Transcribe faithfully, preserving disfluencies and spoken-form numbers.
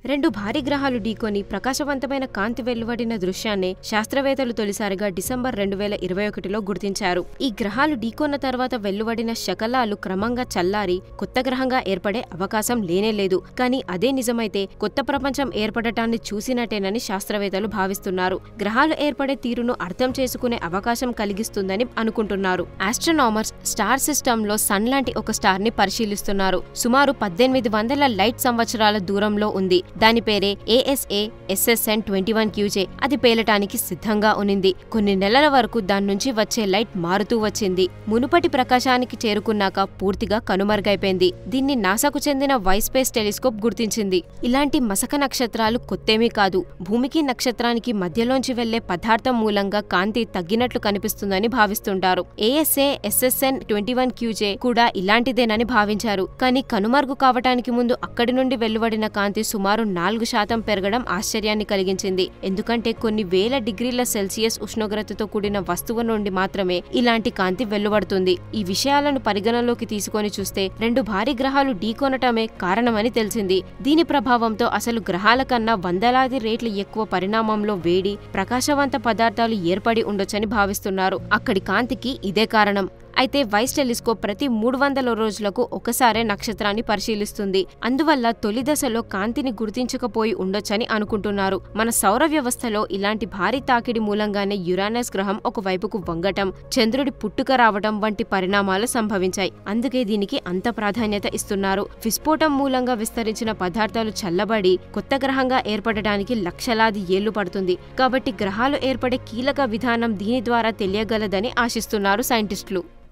రెండు భారీ గ్రహాలు ఢీకొని ప్రకాశవంతమైన కాంతి వెలువడిన దృశ్యాన్ని శాస్త్రవేత్తలు తొలిసారిగా డిసెంబర్ రెండు వేల ఇరవై ఒకటిలో గుర్తించారు. ఈ గ్రహాలు ఢీకొన్న తర్వాత వెలువడిన శకలాలు క్రమంగా చల్లారి కొత్త గ్రహంగా ఏర్పడే అవకాశం లేనేలేదు. కానీ అదే నిజమైతే కొత్త ప్రపంచం ఏర్పడటాన్ని చూసినట్టేనని శాస్త్రవేత్తలు భావిస్తున్నారు. గ్రహాలు ఏర్పడే తీరును అర్థం చేసుకునే అవకాశం కలిగిస్తుందని అనుకుంటున్నారు. ఆస్ట్రోనామర్స్ స్టార్ సిస్టమ్ లో సన్ లాంటి ఒక స్టార్ ని పరిశీలిస్తున్నారు. సుమారు పద్దెనిమిది వందల లైట్ సంవత్సరాల దూరంలో ఉంది. దాని పేరే ASA SSN twenty one QJ. అది పేలటానికి సిద్ధంగా ఉనింది. కొన్ని నెలల వరకు దాని నుంచి వచ్చే లైట్ మారుతూ వచ్చింది. మునుపటి ప్రకాశానికి చేరుకున్నాక పూర్తిగా కనుమరుగైపోయింది. దీన్ని నాసాకు చెందిన వైస్పేస్ టెలిస్కోప్ గుర్తించింది. ఇలాంటి మసక నక్షత్రాలు కొత్తేమీ కాదు. భూమికి నక్షత్రానికి మధ్యలోంచి వెళ్లే పదార్థం మూలంగా కాంతి తగ్గినట్లు కనిపిస్తుందని భావిస్తుంటారు. ASA SSN twenty one QJ కూడా ఇలాంటిదేనని భావించారు. కానీ కనుమరుగు కావటానికి ముందు అక్కడి నుండి వెలువడిన కాంతి సుమారు నాలుగు శాతం పెరగడం ఆశ్చర్యాన్ని కలిగించింది. ఎందుకంటే కొన్ని వేల డిగ్రీల సెల్సియస్ ఉష్ణోగ్రతతో కూడిన వస్తువు నుండి మాత్రమే ఇలాంటి కాంతి వెలువడుతుంది. ఈ విషయాలను పరిగణలోకి తీసుకొని చూస్తే రెండు భారీ గ్రహాలు ఢీకొనటమే కారణమని తెలిసింది. దీని ప్రభావంతో అసలు గ్రహాల కన్నా వందలాది రేట్ల ఎక్కువ పరిణామంలో వేడి, ప్రకాశవంత పదార్థాలు ఏర్పడి ఉండొచ్చని భావిస్తున్నారు. అక్కడి కాంతికి ఇదే కారణం. అయితే వైస్ టెలిస్కోప్ ప్రతి మూడు వందల రోజులకు ఒకసారే నక్షత్రాన్ని పరిశీలిస్తుంది. అందువల్ల తొలి దశలో కాంతిని గుర్తించకపోయి ఉండొచ్చని అనుకుంటున్నారు. మన సౌర వ్యవస్థలో ఇలాంటి భారీ తాకిడి మూలంగానే యురానస్ గ్రహం ఒకవైపుకు వంగటం, చంద్రుడి పుట్టుక రావడం వంటి పరిణామాలు సంభవించాయి. అందుకే దీనికి అంత ప్రాధాన్యత ఇస్తున్నారు. విస్ఫోటం మూలంగా విస్తరించిన పదార్థాలు చల్లబడి కొత్త గ్రహంగా ఏర్పడటానికి లక్షలాది ఏళ్లు పడుతుంది. కాబట్టి గ్రహాలు ఏర్పడే కీలక విధానం దీని ద్వారా తెలియగలదని ఆశిస్తున్నారు సైంటిస్టులు.